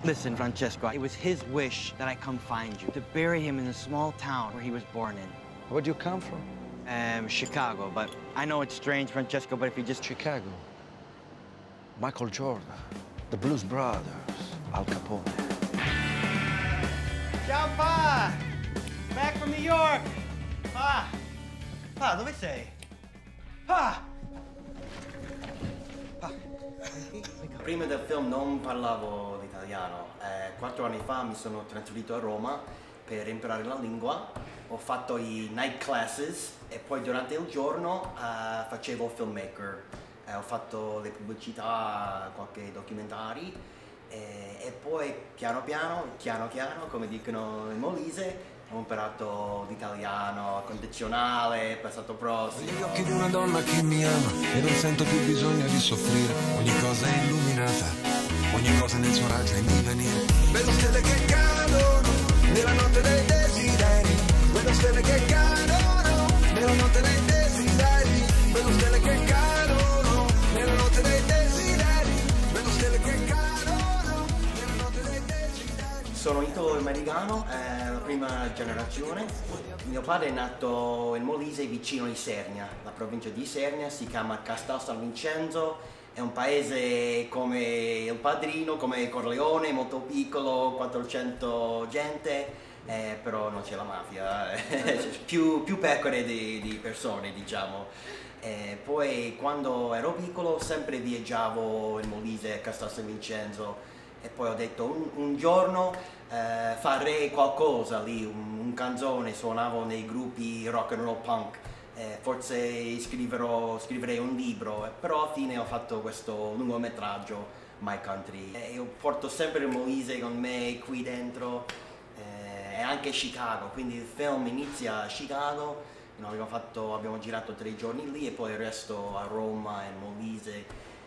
Listen, Francesco, it was his wish that I come find you, to bury him in the small town where he was born in. Where do you come from? Chicago, but I know it's strange, Francesco, but if you just... Chicago. Michael Jordan, the Blues Brothers, Al Capone. Ciao, Pa! Back from New York! Pa! Pa, dove sei? Pa! Pa! Prima del film non parlavo l'italiano. 4 anni fa mi sono trasferito a Roma per imparare la lingua. Ho fatto i night classes e poi durante il giorno facevo filmmaker. Ho fatto le pubblicità, qualche documentari e poi piano piano, come dicono in Molise, ho imparato l'italiano condizionale, passato prossimo. Gli occhi di una donna che mi ama e non sento più bisogno di soffrire. Ogni cosa è illuminata, ogni cosa nel suo raggio è in divenire. Vedo stelle che cadono nella notte dei desideri. Vedo stelle che cadono nella notte dei desideri. Vedo stelle che cadono nella notte dei desideri. Vedo stelle che cadono nella notte dei desideri. Sono italo-americano, la prima generazione. Mio padre è nato in Molise, vicino a Isernia. La provincia di Isernia si chiama Castel San Vincenzo. È un paese come il Padrino, come Corleone, molto piccolo, 400 gente, però non c'è la mafia, più pecore di persone, diciamo. Poi quando ero piccolo sempre viaggiavo in Molise, a Castel San Vincenzo, e poi ho detto un giorno farei qualcosa lì, un canzone, suonavo nei gruppi rock and roll punk. Forse scriverei un libro, però alla fine ho fatto questo lungometraggio, My Country. Io porto sempre il Molise con me qui dentro e anche Chicago, quindi il film inizia a Chicago, abbiamo girato 3 giorni lì e poi il resto a Roma e Molise.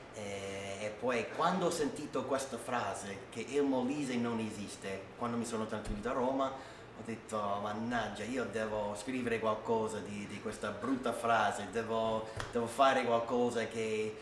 E poi quando ho sentito questa frase, che il Molise non esiste, quando mi sono trasferito a Roma, ho detto, mannaggia, io devo scrivere qualcosa di questa brutta frase, devo fare qualcosa che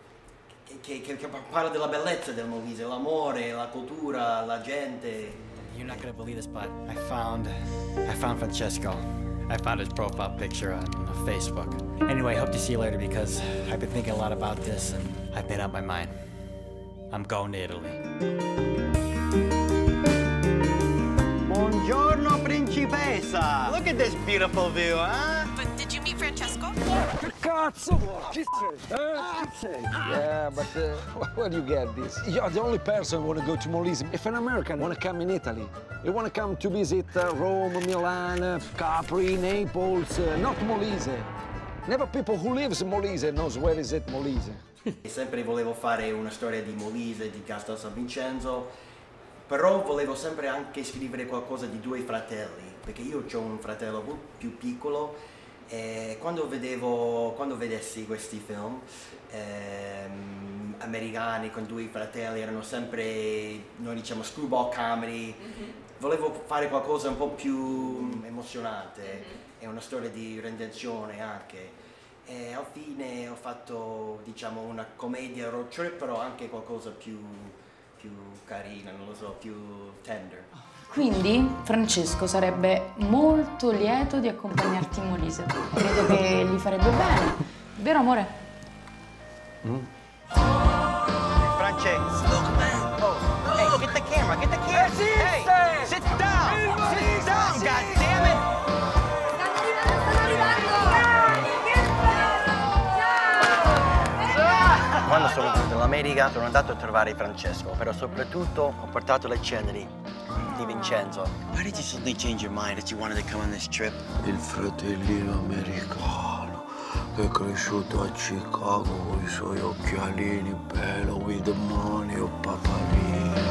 parla della bellezza del Molise, l'amore, la cultura, la gente. You're not gonna believe this, but I found Francesco. I found his profile picture on Facebook. Anyway, hope to see you later because I've been thinking a lot about this and I've made up my mind. I'm going to Italy. Buongiorno, principessa! Look at this beautiful view, huh? But did you meet Francesco? Che cazzo vuoi? Chi sei? Yeah, but where do you get this? You're the only person who want to go to Molise. If an American want to come in Italy, they want to come to visit Rome, Milan, Capri, Naples, not Molise. Never people who lives in Molise knows where is it Molise. Sempre volevo fare una storia di Molise, di Castel San Vincenzo, però volevo sempre anche scrivere qualcosa di 2 fratelli, perché io ho un fratello più piccolo e quando vedessi questi film americani con 2 fratelli erano sempre, noi diciamo, screwball comedy, volevo fare qualcosa un po' più emozionante e una storia di redenzione anche. E alla fine ho fatto, diciamo, una commedia road trip, però anche qualcosa più carina, non lo so, più tender. Quindi Francesco sarebbe molto lieto di accompagnarti in Molise. Credo che gli farebbe bene. Vero, amore? Francesco! Oh, hey, get the camera, get the camera! Hey, sit down! Sit down, goddammit! Quando sono venuto in America sono andato a trovare Francesco, però soprattutto ho portato le ceneri di Vincenzo. Why did you suddenly change your mind that you wanted to come on this trip? Il fratellino americano che è cresciuto a Chicago con i suoi occhialini, bello, with the money, o papalino.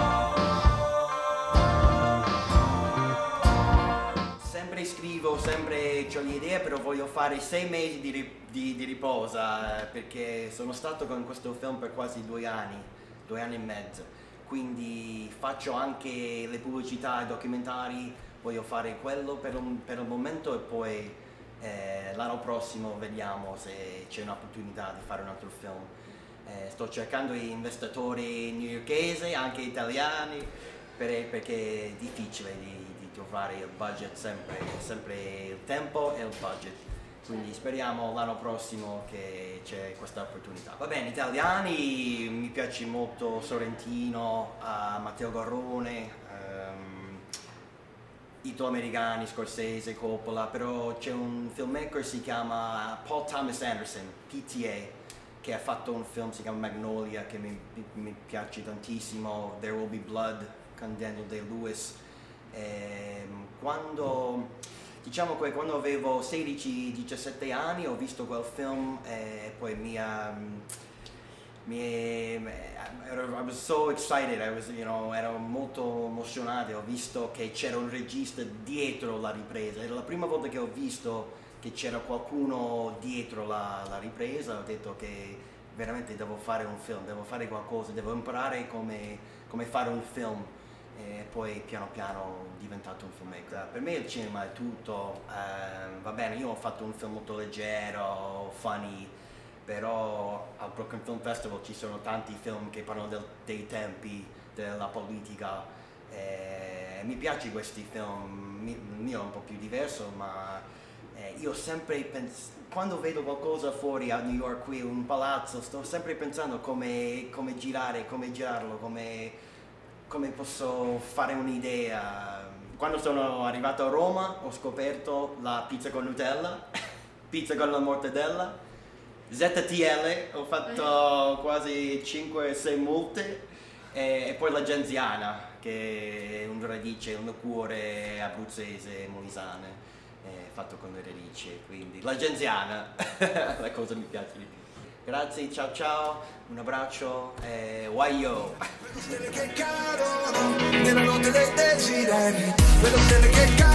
Sempre scrivo, sempre ho le idee, però voglio fare 6 mesi di riposo perché sono stato con questo film per quasi 2 anni, 2 anni e mezzo. Quindi faccio anche le pubblicità, i documentari, voglio fare quello per il momento e poi l'anno prossimo vediamo se c'è un'opportunità di fare un altro film. Sto cercando investitori newyorkesi, anche italiani, perché è difficile di trovare il budget, sempre il tempo e il budget. Quindi speriamo l'anno prossimo che c'è questa opportunità. Va bene, italiani, mi piace molto Sorrentino, Matteo Garrone, italo-americani, Scorsese, Coppola, però c'è un filmmaker, si chiama Paul Thomas Anderson, PTA, che ha fatto un film, si chiama Magnolia, che mi piace tantissimo, There Will Be Blood, con Daniel Day-Lewis. Diciamo che quando avevo 16-17 anni ho visto quel film e poi I was so excited, ero molto emozionato, ho visto che c'era un regista dietro la ripresa, era la prima volta che ho visto che c'era qualcuno dietro la ripresa, ho detto che veramente devo fare un film, devo fare qualcosa, devo imparare come fare un film. E poi piano piano è diventato un filmmaker. Per me il cinema è tutto, va bene, io ho fatto un film molto leggero, funny, però al Brooklyn Film Festival ci sono tanti film che parlano dei tempi, della politica, mi piacciono questi film, il mio è un po' più diverso, ma io sempre quando vedo qualcosa fuori a New York, qui un palazzo, sto sempre pensando come girarlo, come posso fare un'idea. Quando sono arrivato a Roma ho scoperto la pizza con Nutella, pizza con la mortadella, ZTL, ho fatto quasi 5-6 multe, e poi la genziana, che è un radice, un liquore abruzzese, molisane, fatto con le radici, quindi la genziana, la cosa mi piace di più. Grazie, ciao ciao, un abbraccio e waio! Stelle che cadono nella notte dei desideri, vedo stelle che cadono.